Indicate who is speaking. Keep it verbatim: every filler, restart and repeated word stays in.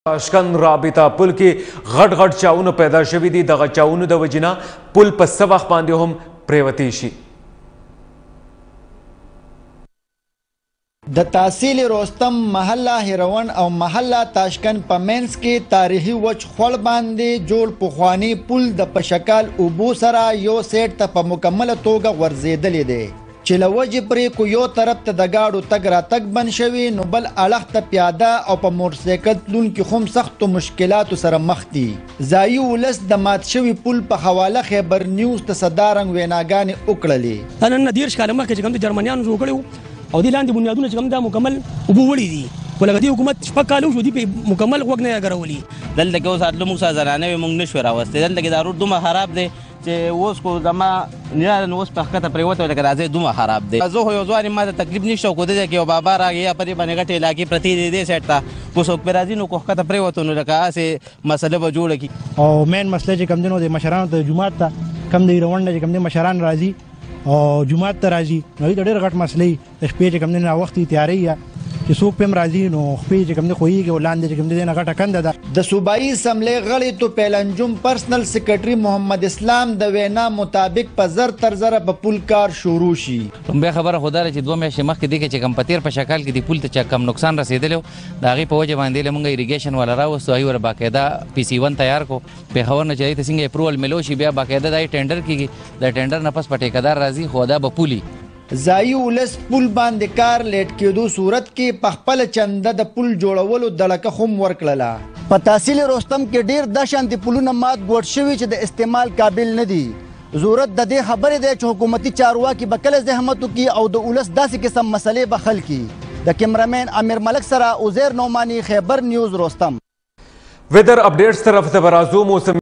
Speaker 1: تاشکند رابطه پل کې غټ غټ چاونه پیدا شوي دي. دغه چاونو د وجې نه پل په څه وخت باندې هم پریوتی شي.
Speaker 2: د تحصیل رستم محله هروان او محله تاشکند په منځ کې تاریخي وچ خوړ باندې جوړ پخوانی پل د پشکال اوبو سره یو سیټ ته په مکمله توګه غورځېدلی دی چې له وجې پرې کو یو طرف ته د ګاډو تګ راتګ بند شوي نو بل اړخ ته پیاده او په موټرسایکل تلونکي خو هم سختو مشکلاتو سره مخ دي. ځایي ولس د مات شوي پل په حواله خیبر نیوز ته صدارنګ ویناګانې وکړلې.
Speaker 3: نن نه دېرش کاله مخکې چې کوم د جرمنیانو جوړ کړي وو او دې لاندې بنیادونه چې کوم دا مکمل اوبه وړي دي خو لکه دې حکومت شپږ کاله وشو دي په مکمل غوږ نه اګرولي.
Speaker 4: دلته کې اوس اتلو موږ سره زنانه وې موږ نشو راوستې. دلته کې دا روډ دومره خراب دی چې اوس کو زما نیاره اوس په ښکته پرېوتی لکه راځئ دومره خراب دی. زه خو یو ځوان یم ما ته تکلیف نشته خو دې ځای کې یو بابا راغی یا پرې باندې غټې علاقې پرتې دي دې سایډ ته خو څوک پرې راځي نو کو ښکته پرېوتو نو لکه هسې مسله به جوړه کړي.
Speaker 5: او مین مسله چې کوم دی نو د مشرانو ته جومات ته کوم دی روڼ نه چې کوم دی مشران راځي او جومات ته راځي نو هغوی ته ډېر غټ مسلې د شپې چې کوم دی ناوختې تیارۍ یا چې څوک پې هم راځي نو خپې چې کوم دی خویږي او لاندې چې کوم دی نه غټه کنده ده.
Speaker 2: د صوبایي اسمبلۍ غړي توپیل انجم پرسنل سیکرټري محمد اسلام د وینا مطابق په زر تر زره به پل کار شروع شي.
Speaker 6: بیا خبره خو دا ده چې دوه میاشتې مخکې دی چې کوم په تېر په شکل کې د پل ته چې کم نقصان رسېدلی و د هغې په وجه باندې موږ ایریګیشن والا راوستو هغوی ور باقاعده پی سی ون تیار کړو پېښور نه چې هغې ته څنګه اپروول میلو شي بیا باقاعده دا ټینډر کېږي د ټینډر نه پس په ټیکهدار راځي خو دا به پولي.
Speaker 2: ځایي ولس پل باندې کار لیټ کېدو صورت کې په خپله چنده د پل جوړولو دړکه خو هم ورکړله. په تحصیل رستم کې ډېر دا شانتې پلونه مات ګوټ شوي چې د استعمال قابل نه دي. ضرورت د دې خبرې دی چې حکومتي چارواکي به کله زحمت وکړي او د ولس داسې قسم مسلې به حل کړي. د کیمرامین امیر ملک سره عزیر نعماني خیبر نیوز رستم.
Speaker 1: ویدر اپډیټس طرف ته به راځو. موسم